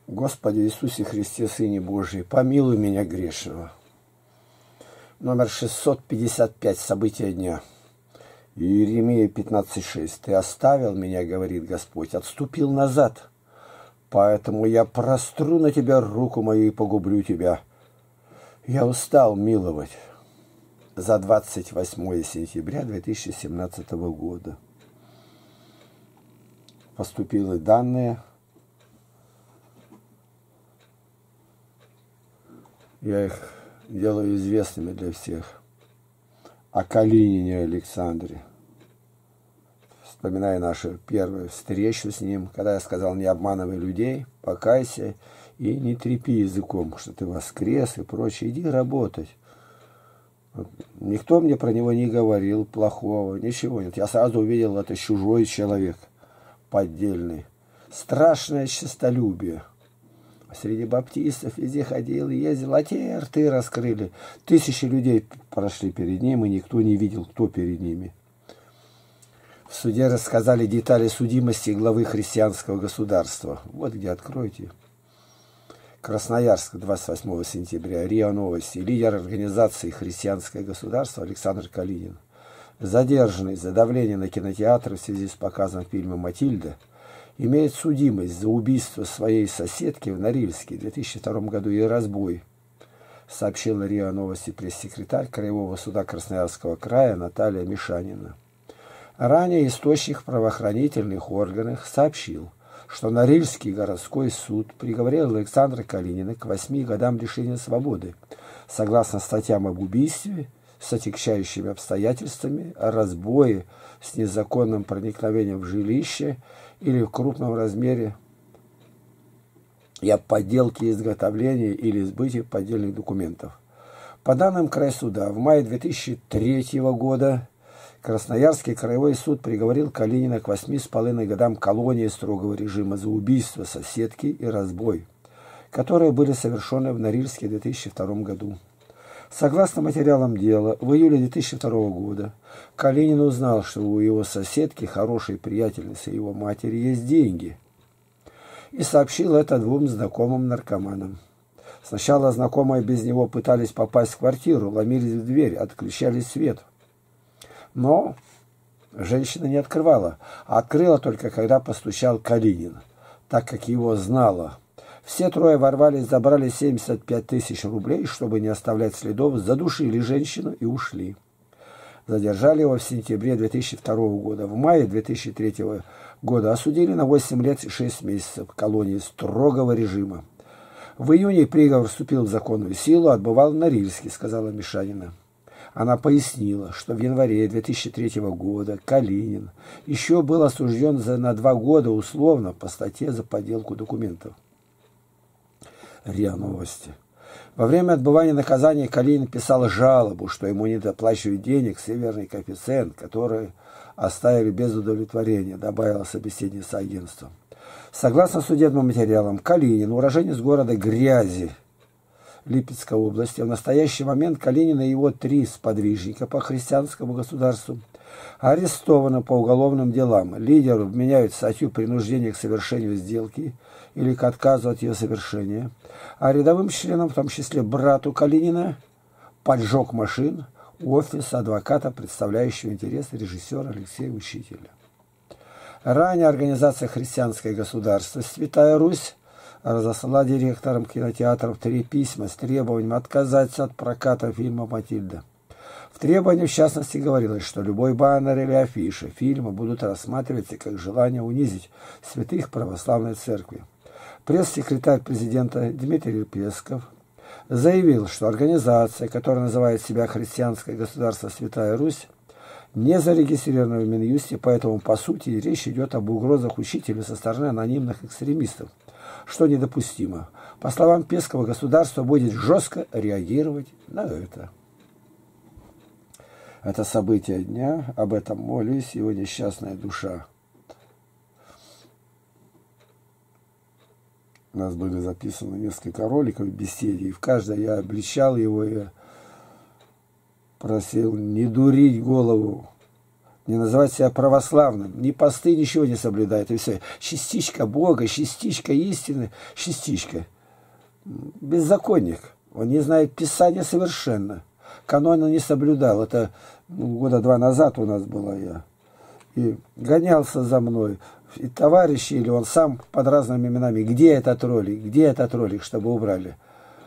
Господи Иисусе Христе, Сыне Божий, помилуй меня грешного. Номер 655. События дня. Иеремия 15:6. Ты оставил меня, говорит Господь, отступил назад. Поэтому я простру на тебя руку мою и погублю тебя. Я устал миловать. За 28 сентября 2017 года. Поступили данные. Я их делаю известными для всех. О Калинине Александре. Вспоминая нашу первую встречу с ним, когда я сказал: не обманывай людей, покайся и не трепи языком, что ты воскрес и прочее. Иди работать. Никто мне про него не говорил плохого, ничего нет. Я сразу увидел, это чужой человек, поддельный. Страшное честолюбие. Среди баптистов везде ходил, ездил, а те рты раскрыли. Тысячи людей прошли перед ним, и никто не видел, кто перед ними. В суде рассказали детали судимости главы христианского государства. Вот где откройте. Красноярск, 28 сентября, РИА Новости. Лидер организации «Христианское государство» Александр Калинин, задержанный за давление на кинотеатр в связи с показом фильма «Матильда», имеет судимость за убийство своей соседки в Норильске в 2002 году и разбой, сообщила РИА Новости пресс-секретарь Краевого суда Красноярского края Наталья Мишанина. Ранее источник в правоохранительных органах сообщил, что Норильский городской суд приговорил Александра Калинина к 8 годам лишения свободы, согласно статьям об убийстве с отягчающими обстоятельствами, о разбое с незаконным проникновением в жилище или в крупном размере и об подделке, изготовлении или сбытии поддельных документов. По данным крайсуда, в мае 2003 года Красноярский краевой суд приговорил Калинина к 8,5 годам колонии строгого режима за убийство соседки и разбой, которые были совершены в Норильске в 2002 году. Согласно материалам дела, в июле 2002 года Калинин узнал, что у его соседки, хорошей приятельницы его матери, есть деньги, и сообщил это двум знакомым наркоманам. Сначала знакомые без него пытались попасть в квартиру, ломились в дверь, отключали свет. Но женщина не открывала, а открыла только когда постучал Калинин, так как его знала. Все трое ворвались, забрали 75 тысяч рублей, чтобы не оставлять следов, задушили женщину и ушли. Задержали его в сентябре 2002 года. В мае 2003 года осудили на 8 лет и 6 месяцев колонии строгого режима. В июне приговор вступил в законную силу, отбывал в Норильске, сказала Мишанина. Она пояснила, что в январе 2003 года Калинин еще был осужден на 2 года условно по статье за подделку документов. РИА Новости. Во время отбывания наказания Калинин писал жалобу, что ему не доплачивают денег северный коэффициент, который оставили без удовлетворения, добавила собеседница агентства. Согласно судебным материалам, Калинин, уроженец города Грязи Липецкой области, в настоящий момент Калинин и его 3 сподвижника по христианскому государству арестованы по уголовным делам. Лидеру вменяют статью принуждения к совершению сделки или к отказу от ее совершения, а рядовым членам, в том числе брату Калинина, поджог машин, офис адвоката, представляющего интересы режиссера Алексея Учителя. Ранее организация «Христианское государство» «Святая Русь» разослала директорам кинотеатров 3 письма с требованием отказаться от проката фильма «Матильда». В требовании, в частности, говорилось, что любой баннер или афиша фильма будут рассматриваться как желание унизить святых православной церкви. Пресс-секретарь президента Дмитрий Песков заявил, что организация, которая называет себя «Христианское государство Святая Русь», не зарегистрирована в Минюсте, поэтому, по сути, речь идет об угрозах учителю со стороны анонимных экстремистов, что недопустимо. По словам Пескова, государство будет жестко реагировать на это. Это событие дня, об этом молюсь, его несчастная душа. У нас были записаны несколько роликов в беседе, и в каждой я обличал его и просил не дурить голову не называть себя православным, ни посты, ничего не соблюдает, и все. Частичка Бога, частичка истины, частичка. Беззаконник. Он не знает Писания совершенно. Канона не соблюдал. Это года 2 назад у нас была я. И гонялся за мной. И товарищи, или он сам под разными именами. Где этот ролик? Где этот ролик, чтобы убрали?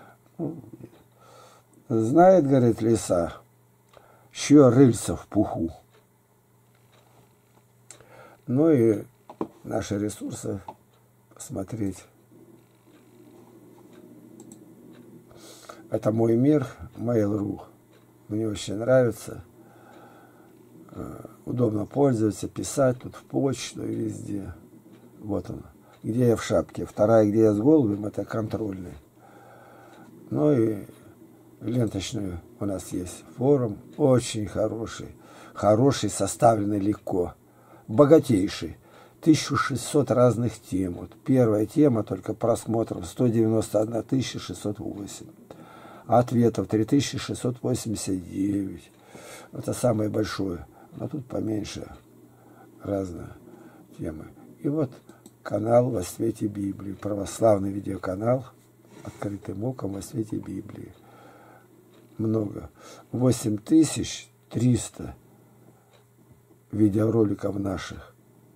Знает, говорит, лиса, чье рыльце в пуху. Ну и наши ресурсы посмотреть. Это мой мир, Mail.ru. Мне очень нравится. Удобно пользоваться, писать тут в почту и везде. Вот он. Где я в шапке. Вторая, где я с голубем, это контрольный. Ну и ленточный у нас есть форум. Очень хороший. Хороший, составленный легко. Богатейший. 1600 разных тем. Вот первая тема только просмотров 191 608. Ответов 3689. Это самое большое. Но тут поменьше разные темы. И вот канал «Во свете Библии». Православный видеоканал «Открытым оком во свете Библии». Много. 8300 видеороликов наших.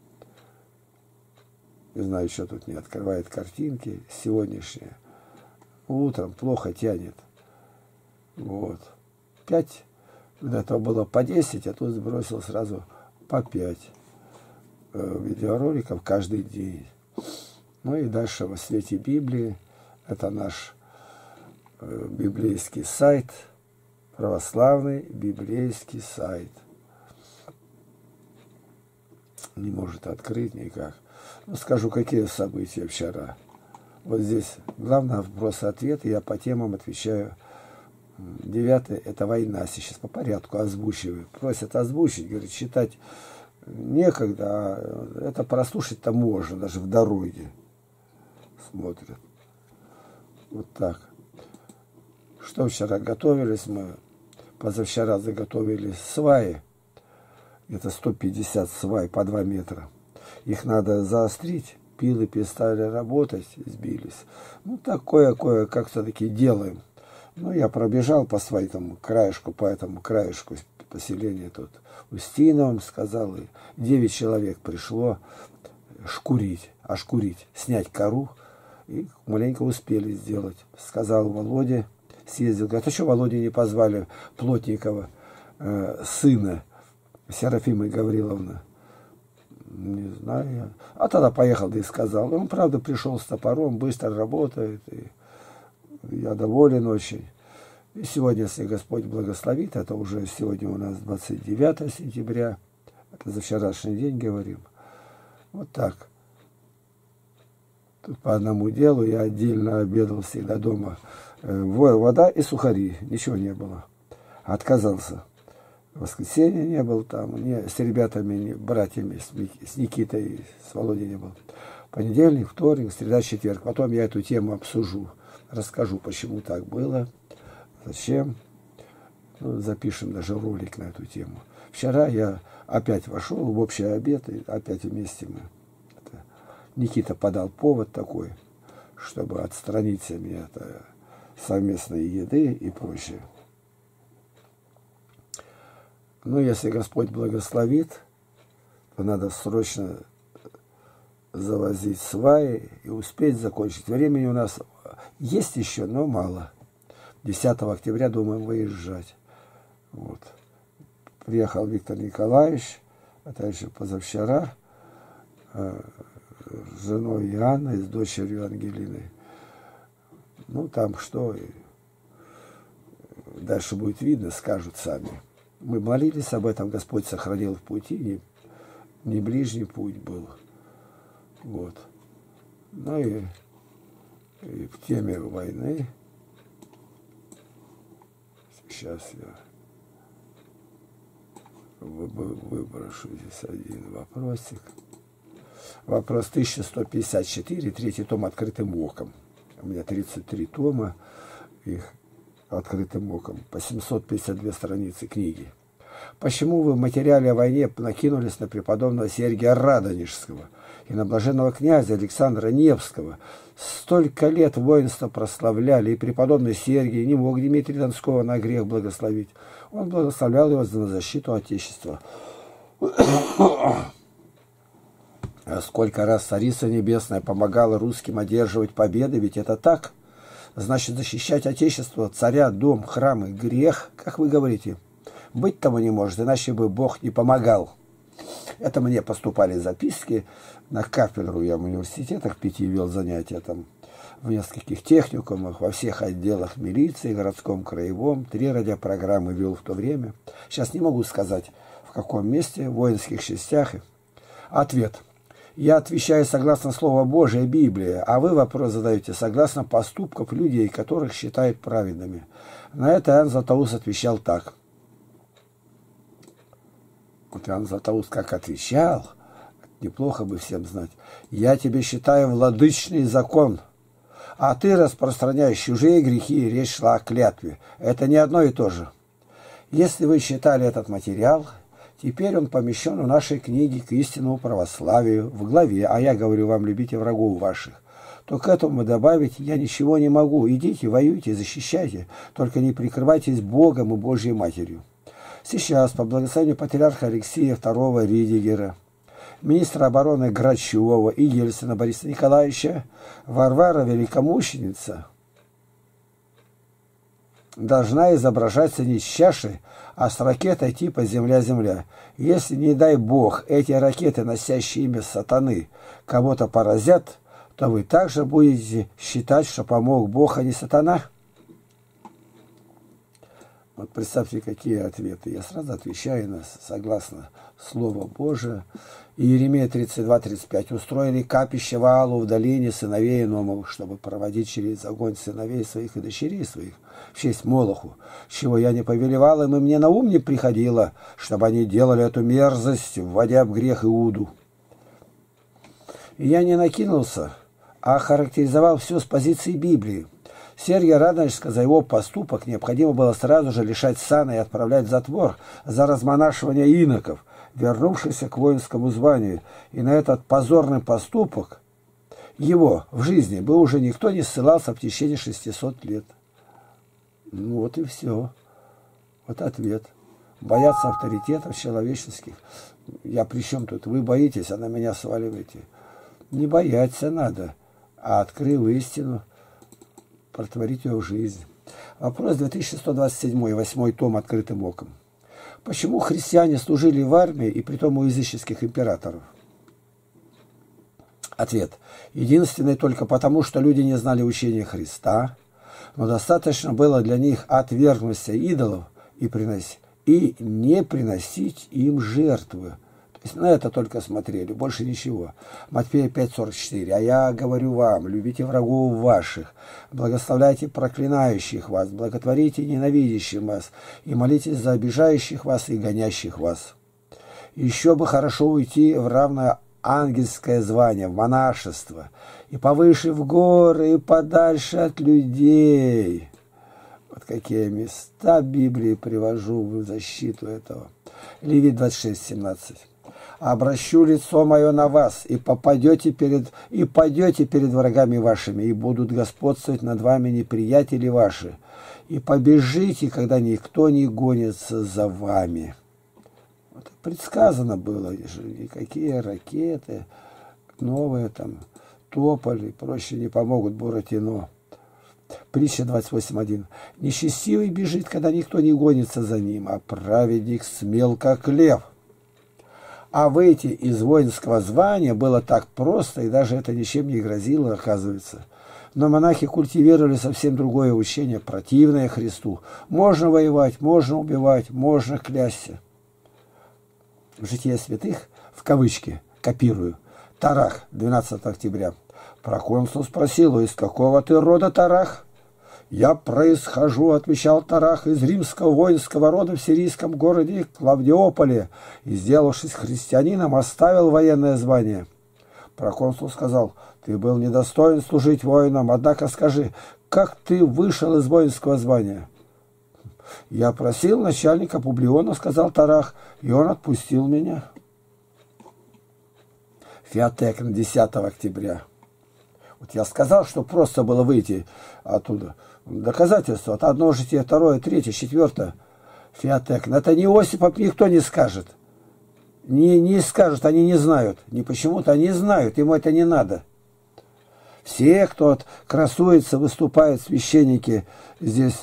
Не знаю, что тут не открывает картинки. Сегодняшние. Утром плохо тянет. Вот. 5. До этого было по 10, а тут сбросил сразу по 5 видеороликов каждый день. Ну и дальше «Во свете Библии». Это наш библейский сайт. Православный библейский сайт. Не может открыть никак. Ну, скажу, какие события вчера. Вот здесь главный вопрос-ответ. Я по темам отвечаю. 9 это война. Сейчас по порядку озвучиваю. Просят озвучить, говорит, читать некогда, а это прослушать-то можно, даже в дороге. Смотрят. Вот так. Что вчера готовились мы? Позавчера заготовили сваи. Это 150 свай по 2 метра. Их надо заострить. Пилы перестали работать, сбились. Ну, такое как все-таки делаем. Ну, я пробежал по своему краешку, по этому краешку поселения тут. Устиновым сказал, и 9 человек пришло ошкурить, снять кору. И маленько успели сделать. Сказал Володя, съездил. Говорит, а что Володя не позвали Плотникова, сына Серафимы Гавриловны? Не знаю я. А тогда поехал, да и сказал. И он, правда, пришел с топором, быстро работает. И я доволен очень. И сегодня, если Господь благословит, это уже сегодня у нас 29 сентября. Это за вчерашний день говорим. Вот так. Тут по одному делу я отдельно обедал всегда дома. Вода и сухари. Ничего не было. Отказался. В воскресенье не был там. С ребятами, братьями, с Никитой, с Володей не был. Понедельник, вторник, среда, четверг. Потом я эту тему обсужу. Расскажу, почему так было. Зачем. Ну, запишем даже ролик на эту тему. Вчера я опять вошел в общий обед. И опять вместе мы. Никита подал повод такой, чтобы отстраниться мне от совместной еды и прочее. Ну, если Господь благословит, то надо срочно завозить сваи и успеть закончить. Времени у нас есть еще, но мало. 10 октября думаем выезжать. Вот. Приехал Виктор Николаевич, это еще позавчера, с женой Иоанной, с дочерью Ангелиной. Ну, там что, дальше будет видно, скажут сами. Мы молились об этом, Господь сохранил в пути, не ближний путь был. Вот. Ну и в теме войны. Сейчас я выброшу здесь один вопросик. Вопрос 1154, 3-й том «Открытым оком». У меня 33 тома, их «Открытым оком», по 752 страницы книги. Почему вы в материале о войне накинулись на преподобного Сергия Радонежского и на блаженного князя Александра Невского? Столько лет воинства прославляли, и преподобный Сергий не мог Дмитрия Донского на грех благословить. Он благословлял его за защиту Отечества. А сколько раз Царица Небесная помогала русским одерживать победы, ведь это так. Значит, защищать Отечество, царя, дом, храмы, грех, как вы говорите. Быть того не может, иначе бы Бог не помогал. Это мне поступали записки на кафедру. Я в университетах 5 вел занятия, там, в нескольких техникумах, во всех отделах милиции, городском, краевом. 3 радиопрограммы вел в то время. Сейчас не могу сказать, в каком месте, в воинских частях. Ответ. Я отвечаю согласно Слову Божия, Библии, а вы вопрос задаете согласно поступков людей, которых считают праведными. На это Иоанн Златоуст отвечал так. Вот Иоанн Златоуст как отвечал, неплохо бы всем знать. Я тебе считаю владычный закон, а ты распространяешь чужие грехи, речь шла о клятве. Это не одно и то же. Если вы читали этот материал, теперь он помещен в нашей книге к истинному православию в главе, а я говорю вам, любите врагов ваших, то к этому добавить я ничего не могу. Идите, воюйте, защищайте, только не прикрывайтесь Богом и Божьей Матерью. Сейчас, по благословению патриарха Алексея II Ридигера, министра обороны Грачева и Ельцина Бориса Николаевича, Варвара Великомученица должна изображаться не с чашей, а с ракетой типа «Земля-Земля». Если, не дай Бог, эти ракеты, носящие имя сатаны, кого-то поразят, то вы также будете считать, что помог Бог, а не сатана? Вот представьте, какие ответы. Я сразу отвечаю нас согласно Слову Божию. Иеремия 32:35. Устроили капище Ваалу в долине сыновей Номов, чтобы проводить через огонь сыновей своих и дочерей своих в честь Молоху, чего я не повелевал им, и мне на ум не приходило, чтобы они делали эту мерзость, вводя в грех Иуду. И я не накинулся, а характеризовал все с позиции Библии. Сергия Радонежского за его поступок необходимо было сразу же лишать сана и отправлять в затвор за размонашивание иноков, вернувшихся к воинскому званию. И на этот позорный поступок его в жизни бы уже никто не ссылался в течение 600 лет. Ну вот и все. Вот ответ. Бояться авторитетов человеческих. Я при чем тут? Вы боитесь, а на меня сваливаете. Не бояться надо, а открыв истину, протворить ее в жизнь. Вопрос 2127, 8 том «Открытым оком». Почему христиане служили в армии и притом у языческих императоров? Ответ. Единственный только потому, что люди не знали учения Христа, но достаточно было для них отвергнуться идолов и не приносить им жертвы. То есть на это только смотрели, больше ничего. Матфея 5:44. А я говорю вам, любите врагов ваших, благословляйте проклинающих вас, благотворите ненавидящим вас, и молитесь за обижающих вас и гонящих вас. Еще бы хорошо уйти в равное ангельское звание, в монашество, и повыше в горы, и подальше от людей. Вот какие места Библии привожу в защиту этого. Левит 26:17. Обращу лицо мое на вас, и пойдете перед врагами вашими, и будут господствовать над вами неприятели ваши, и побежите, когда никто не гонится за вами. Вот предсказано было, никакие ракеты, новые там, тополь и прочее не помогут Буратино. Притча 28:1. Нечестивый бежит, когда никто не гонится за ним, а праведник смел, как лев. А выйти из воинского звания было так просто, и даже это ничем не грозило, оказывается. Но монахи культивировали совсем другое учение, противное Христу. Можно воевать, можно убивать, можно клясться. В «Житие святых», в кавычки, копирую, Тарах, 12 октября. Проконсул спросил: из какого ты рода, Тарах? «Я происхожу», — отвечал Тарах, — «из римского воинского рода в сирийском городе Клавдиополе, и, сделавшись христианином, оставил военное звание». Проконсул сказал: «Ты был недостоин служить воином, однако скажи, как ты вышел из воинского звания?» Я просил начальника Публиона, сказал Тарах, и он отпустил меня. Фиатек на 10 октября. Вот я сказал, что просто было выйти оттуда. Доказательства от одного жития, второе, третье, четвертое. Фиатек. Это не Осипов, никто не скажет. Не скажут, они не знают. Не почему-то, они знают, ему это не надо. Все, кто красуется, выступает, священники здесь,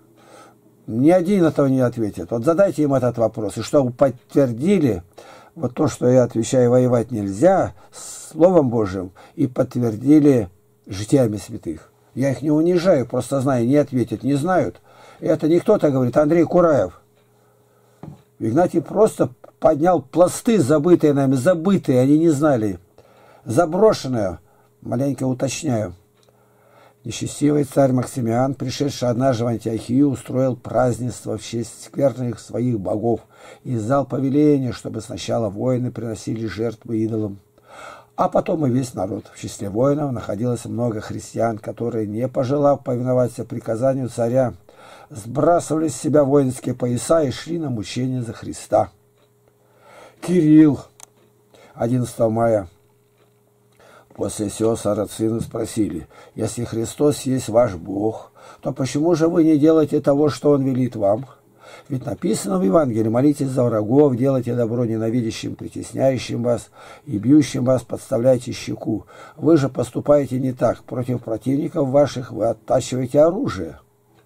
ни один этого не ответит. Вот задайте им этот вопрос. И чтобы подтвердили, вот то, что я отвечаю, воевать нельзя, Словом Божьим, и подтвердили житиями святых. Я их не унижаю, просто знаю, не ответят, не знают. И это не кто-то говорит, Андрей Кураев. Игнатий просто поднял пласты, забытые нами, забытые, они не знали. Заброшенные, маленько уточняю. Нечестивый царь Максимиан, пришедший однажды в Антиохию, устроил празднество в честь скверных своих богов и издал повеление, чтобы сначала воины приносили жертвы идолам, а потом и весь народ. В числе воинов находилось много христиан, которые, не пожелав повиноваться приказанию царя, сбрасывали с себя воинские пояса и шли на мучения за Христа. Кирилл, 11 мая. После сего сарацины спросили, если Христос есть ваш Бог, то почему же вы не делаете того, что Он велит вам? Ведь написано в Евангелии, молитесь за врагов, делайте добро ненавидящим, притесняющим вас и бьющим вас, подставляйте щеку. Вы же поступаете не так. Против противников ваших вы оттачиваете оружие.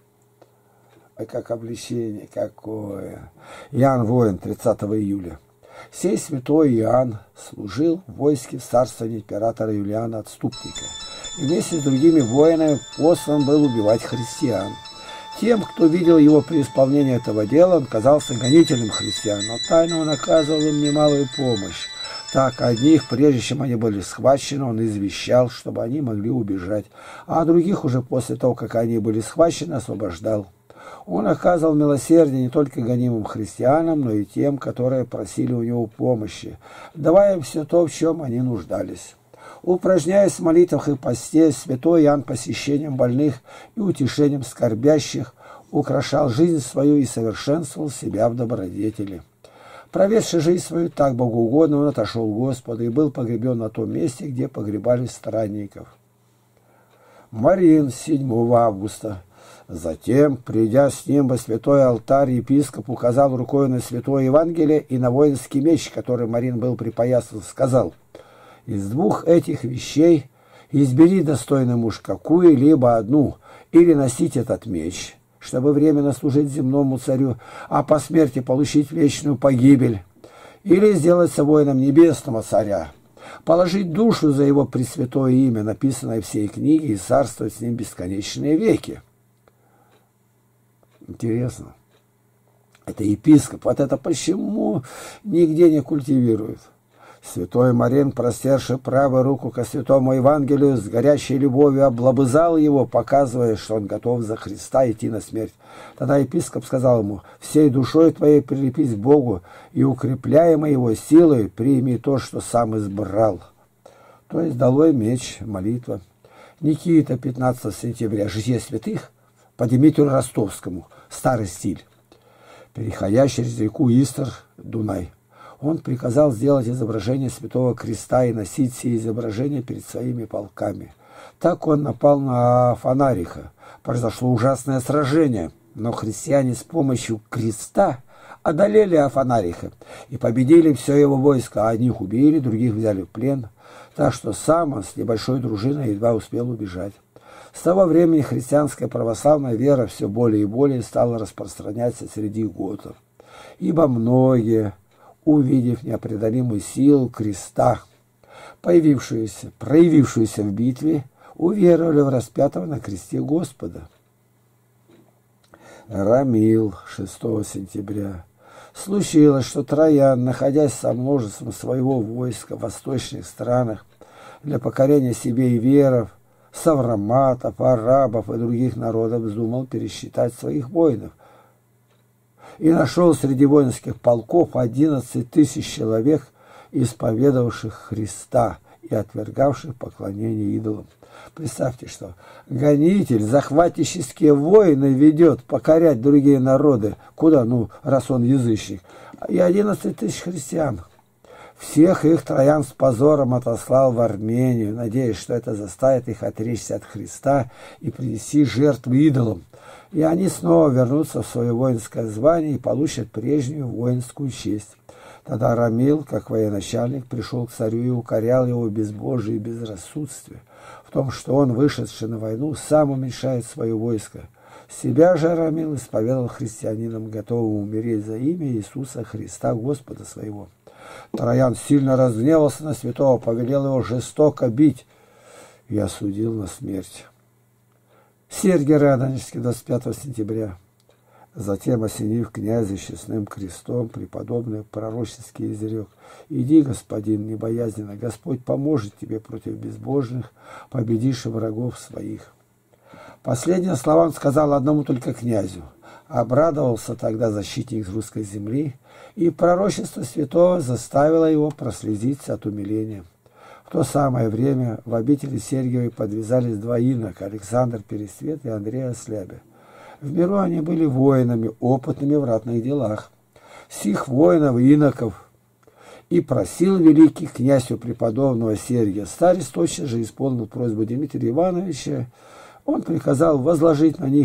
А как обличение какое! Иоанн Воин, 30 июля. Сей святой Иоанн служил в войске в царствовании императора Юлиана Отступника и вместе с другими воинами послан был убивать христиан. Тем, кто видел его при исполнении этого дела, он казался гонителем христиан, но тайно он оказывал им немалую помощь. Так, одних, прежде чем они были схвачены, он извещал, чтобы они могли убежать, а других уже после того, как они были схвачены, освобождал. Он оказывал милосердие не только гонимым христианам, но и тем, которые просили у него помощи, давая им все то, в чем они нуждались. Упражняясь в молитвах и посте, святой Иоанн посещением больных и утешением скорбящих украшал жизнь свою и совершенствовал себя в добродетели. Проведший жизнь свою так богоугодно, он отошел к Господу и был погребен на том месте, где погребали странников. Марин, 7 августа. Затем, придя с ним во святой алтарь, епископ указал рукой на святое Евангелие и на воинский меч, который Марин был припоясан, сказал: «Из двух этих вещей избери достойный муж какую-либо одну, или носить этот меч, чтобы временно служить земному царю, а по смерти получить вечную погибель, или сделаться воином небесного царя, положить душу за его пресвятое имя, написанное в всей книге, и царствовать с ним бесконечные веки». Интересно. Это епископ. Вот это почему нигде не культивируют? Святой Марин, простерши правую руку ко святому Евангелию, с горячей любовью облобызал его, показывая, что он готов за Христа идти на смерть. Тогда епископ сказал ему: «Всей душой твоей прилепись к Богу, и, укрепляемой его силой, прими то, что сам избрал». То есть долой меч, молитва. Никита, 15 сентября, Житие святых по Дмитрию Ростовскому, старый стиль. Переходя через реку Истр, Дунай, он приказал сделать изображение Святого Креста и носить все изображения перед своими полками. Так он напал на Афанариха. Произошло ужасное сражение, но христиане с помощью креста одолели Афанариха и победили все его войско, а одних убили, других взяли в плен, так что сам он с небольшой дружиной едва успел убежать. С того времени христианская православная вера все более и более стала распространяться среди готов, ибо многие, увидев неопределимую силу креста, проявившуюся в битве, уверовали в распятого на кресте Господа. Рамил, 6 сентября. Случилось, что Троян, находясь со множеством своего войска в восточных странах для покорения себе и веров, савроматов, арабов и других народов, вздумал пересчитать своих воинов. И нашел среди воинских полков 11 тысяч человек, исповедовавших Христа и отвергавших поклонение идолам. Представьте, что гонитель, захватнические войны ведет покорять другие народы. Куда? Ну, раз он язычник. И 11 тысяч христиан. Всех их Троян с позором отослал в Армению, надеясь, что это заставит их отречься от Христа и принести жертву идолам. И они снова вернутся в свое воинское звание и получат прежнюю воинскую честь. Тогда Рамил, как военачальник, пришел к царю и укорял его в безбожии и безрассудстве, в том, что он, вышедший на войну, сам уменьшает свое войско. Себя же Рамил исповедал христианином, готовым умереть за имя Иисуса Христа, Господа своего. Троян сильно разгневался на святого, повелел его жестоко бить и осудил на смерть. Сергий Радонежский, 25 сентября. Затем, осенив князя честным крестом, преподобный пророчески изрек: «Иди, господин, небоязненно, Господь поможет тебе против безбожных, победишь врагов своих». Последние слова он сказал одному только князю. Обрадовался тогда защитник русской земли, и пророчество святого заставило его прослезиться от умиления. В то самое время в обители Сергиевой подвязались два инока, Александр Пересвет и Андрей Ослябе. В миру они были воинами, опытными в ратных делах. Сих воинов и иноков и просил великий князь у преподобного Сергия. Старец тотчас же исполнил просьбу Дмитрия Ивановича. Он приказал возложить на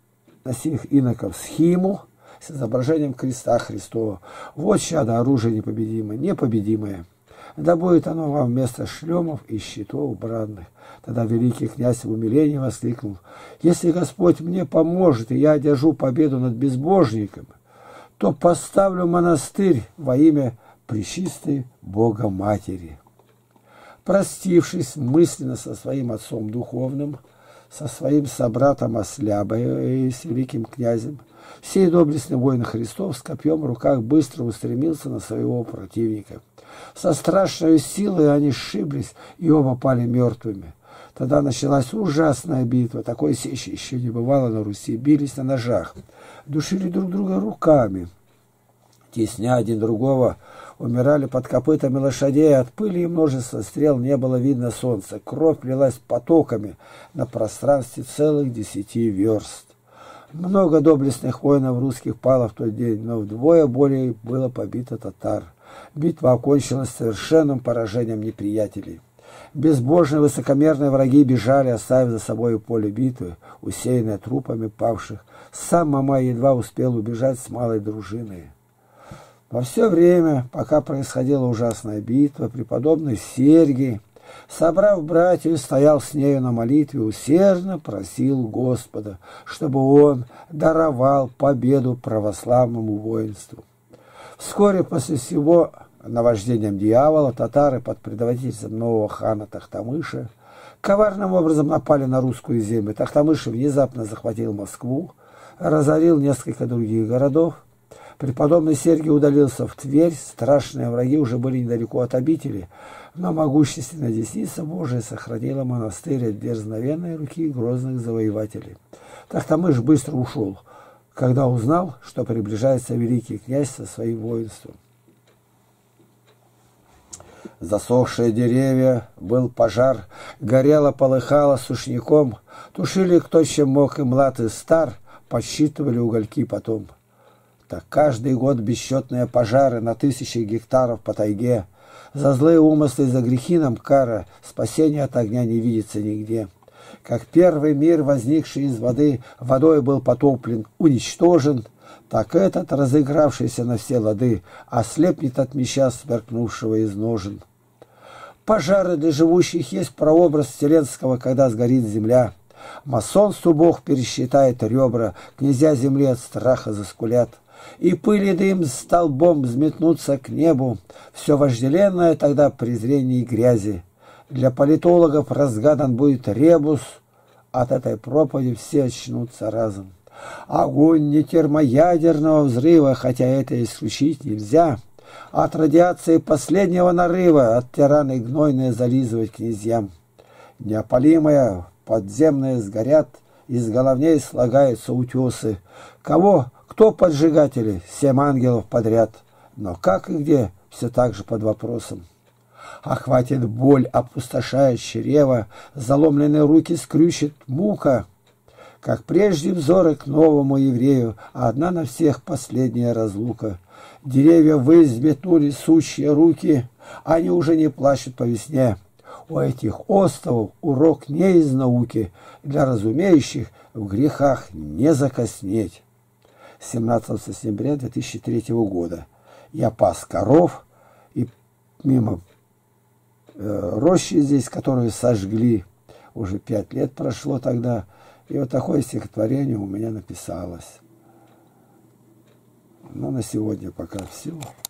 сих иноков схиму с изображением креста Христова. Вот чадо оружие непобедимое. Да будет оно вам вместо шлемов и щитов бранных. Тогда великий князь в умилении воскликнул: «Если Господь мне поможет, и я одержу победу над безбожником, то поставлю монастырь во имя Пречистой Бога Матери». Простившись мысленно со своим отцом духовным, со своим собратом Ослябой и с великим князем, сей доблестный воин Христов с копьем в руках быстро устремился на своего противника. Со страшной силой они сшиблись, и оба пали мертвыми. Тогда началась ужасная битва. Такой сечи еще не бывало на Руси. Бились на ножах, душили друг друга руками, тесня один другого, умирали под копытами лошадей. От пыли и множества стрел не было видно солнца. Кровь лилась потоками на пространстве целых 10 верст. Много доблестных воинов русских пало в тот день, но вдвое более было побито татар. Битва окончилась совершенным поражением неприятелей. Безбожные высокомерные враги бежали, оставив за собой поле битвы, усеянное трупами павших. Сам Мамай едва успел убежать с малой дружиной. Во все время, пока происходила ужасная битва, преподобный Сергий, собрав братью, стоял с нею на молитве, усердно просил Господа, чтобы он даровал победу православному воинству. Вскоре после всего наваждением дьявола татары под предводительством нового хана Тохтамыша коварным образом напали на русскую землю. Тохтамыш внезапно захватил Москву, разорил несколько других городов. Преподобный Сергий удалился в Тверь. Страшные враги уже были недалеко от обители, но могущественная десница Божия сохранила монастырь от дерзновенной руки грозных завоевателей. Тохтамыш быстро ушел, когда узнал, что приближается великий князь со своим воинством. Засохшие деревья, был пожар, горело, полыхало сушняком, тушили кто чем мог, и млад, и стар, подсчитывали угольки потом. Так каждый год бесчетные пожары на 1000 гектаров по тайге. За злые умыслы и за грехи нам кара, спасения от огня не видится нигде. Как первый мир, возникший из воды, водой был потоплен, уничтожен, так этот, разыгравшийся на все лады, ослепнет от меча, сверкнувшего из ножен. Пожары для живущих есть прообраз вселенского, когда сгорит земля. Масонству Бог пересчитает ребра, князья земли от страха заскулят. И пыль и дым столбом взметнутся к небу, все вожделенное тогда презрение и грязи. Для политологов разгадан будет ребус, от этой проповеди все очнутся разом. Огонь не термоядерного взрыва, хотя это исключить нельзя. От радиации последнего нарыва, от тираны гнойное зализывать князьям. Неопалимые подземные сгорят, из головней слагаются утесы. Кто поджигатели? 7 ангелов подряд. Но как и где, все так же под вопросом. Охватит боль, опустошает чрево, заломленные руки скрючит мука. Как прежде взоры к новому еврею, а одна на всех последняя разлука. Деревья ввысь взметнули сучья руки, они уже не плачут по весне. У этих островов урок не из науки, для разумеющих в грехах не закоснеть. 17 сентября 2003 года. Я пас коров, и мимо рощи здесь, которую сожгли, уже 5 лет прошло тогда, и вот такое стихотворение у меня написалось. Ну, на сегодня пока все.